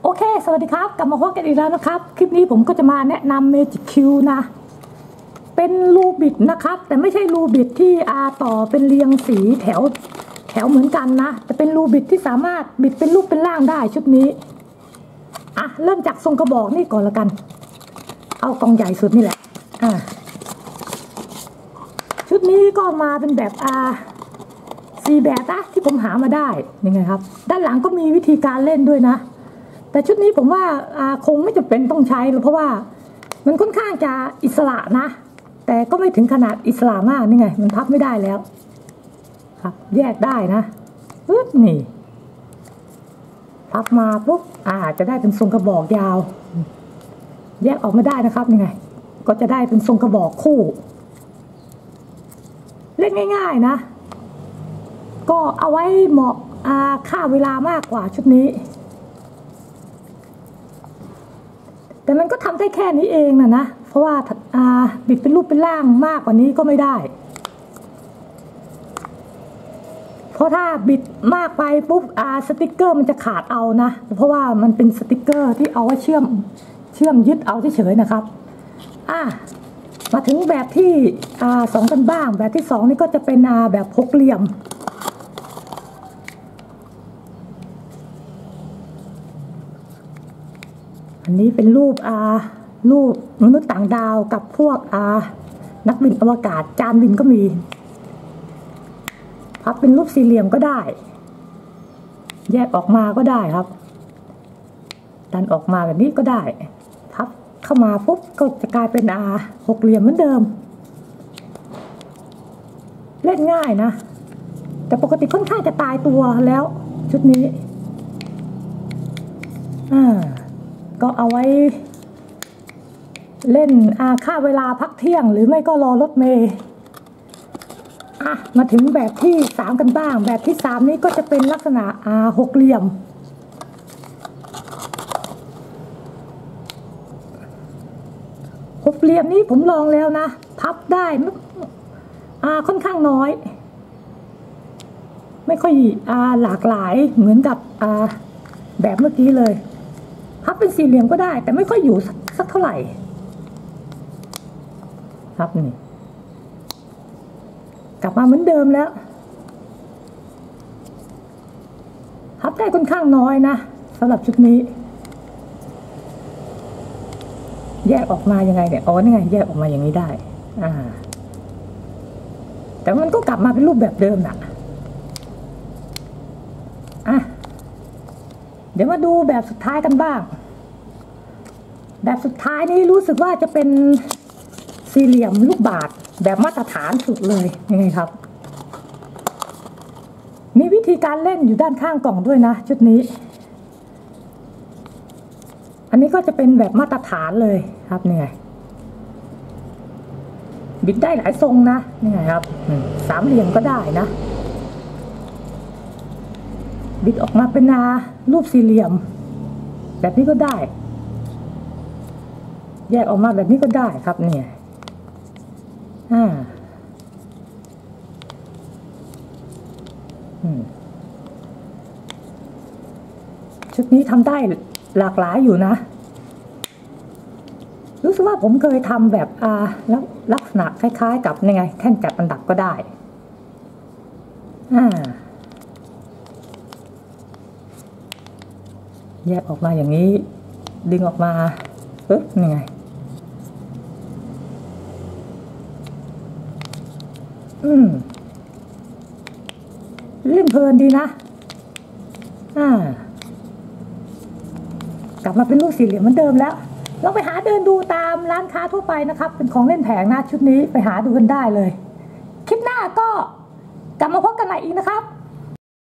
โอเคสวัสดีครับกลับมาพบกันอีกแล้วนะครับคลิปนี้ผมก็จะมาแนะนำ Magic Q นะเป็นรูบิดนะครับแต่ไม่ใช่รูบิดที่ต่อเป็นเรียงสีแถวเหมือนกันนะจะเป็นรูบิดที่สามารถบิดเป็นรูปเป็นร่างได้ชุดนี้เริ่มจากทรงกระบอกนี่ก่อนละกันเอากล่องใหญ่สุดนี่แหละชุดนี้ก็มาเป็นแบบ4แบบนะที่ผมหามาได้ยังไงครับด้านหลังก็มีวิธีการเล่นด้วยนะแต่ชุดนี้ผมว่าคงไม่จำเป็นต้องใช้เพราะว่ามันค่อนข้างจะอิสระนะแต่ก็ไม่ถึงขนาดอิสระมากนี่ไงมันพับไม่ได้แล้วครับแยกได้นะนี่พับมาปุ๊บจะได้เป็นทรงกระบอกยาวแยกออกมาได้นะครับนี่ไงก็จะได้เป็นทรงกระบอกคู่เล่นง่ายๆนะก็เอาไว้เหมาะค่าเวลามากกว่าชุดนี้แต่มันก็ทำได้แค่นี้เองนะเพราะว่าบิดเป็นรูปเป็นร่างมากกว่านี้ก็ไม่ได้เพราะถ้าบิดมากไปปุ๊บสติกเกอร์มันจะขาดเอานะเพราะว่ามันเป็นสติกเกอร์ที่เอาไว้เชื่อมยึดเอาเฉยๆนะครับมาถึงแบบที่2กันบ้างแบบที่2นี่ก็จะเป็นแบบหกเหลี่ยมอันนี้เป็นรูปมนุษย์ต่างดาวกับพวกนักบินอวกาศจานบินก็มีพับเป็นรูปสี่เหลี่ยมก็ได้แยกออกมาก็ได้ครับดันออกมาแบบนี้ก็ได้พับเข้ามาปุ๊บก็จะกลายเป็นหกเหลี่ยมเหมือนเดิมเล่นง่ายนะแต่ปกติค่อนข้างจะตายตัวแล้วชุดนี้ก็เอาไว้เล่นค่าเวลาพักเที่ยงหรือไม่ก็รอรถเมล์มาถึงแบบที่3กันบ้างแบบที่3นี้ก็จะเป็นลักษณะหกเหลี่ยมหกเหลี่ยมนี้ผมลองแล้วนะพับได้ค่อนข้างน้อยไม่ค่อยหลากหลายเหมือนกับแบบเมื่อกี้เลยพับเป็นสี่เหลี่ยมก็ได้แต่ไม่ค่อยอยู่สักเท่าไหร่ครับนี่กลับมาเหมือนเดิมแล้วพับได้ค่อนข้างน้อยนะสำหรับชุดนี้แยกออกมายังไงเนี่ยนี่ไงแยกออกมาอย่างนี้ได้แต่มันก็กลับมาเป็นรูปแบบเดิมนะเดี๋ยวมาดูแบบสุดท้ายกันบ้างแบบสุดท้ายนี้รู้สึกว่าจะเป็นสี่เหลี่ยมลูกบาศก์แบบมาตรฐานสุดเลยยังไงครับมีวิธีการเล่นอยู่ด้านข้างกล่องด้วยนะชุดนี้อันนี้ก็จะเป็นแบบมาตรฐานเลยครับนี่ไงบิดได้หลายทรงนะนี่ไงครับสามเหลี่ยมก็ได้นะบิดออกมาเป็นรูปสี่เหลี่ยมแบบนี้ก็ได้แยกออกมาแบบนี้ก็ได้ครับเนี่ยชุดนี้ทำได้หลากหลายอยู่นะรู้สึกว่าผมเคยทำแบบแล้วลักษณะคล้ายๆกับยังไงแท่นจัดอันดับก็ได้แยกออกมาอย่างนี้ดึงออกมานี่ไงเล่นเพลินดีนะกลับมาเป็นรูปสี่เหลี่ยมเหมือนเดิมแล้วลองไปหาเดินดูตามร้านค้าทั่วไปนะครับเป็นของเล่นแผงนะชุดนี้ไปหาดูกันได้เลยคลิปหน้าก็กลับมาพบกันใหม่อีกนะครับ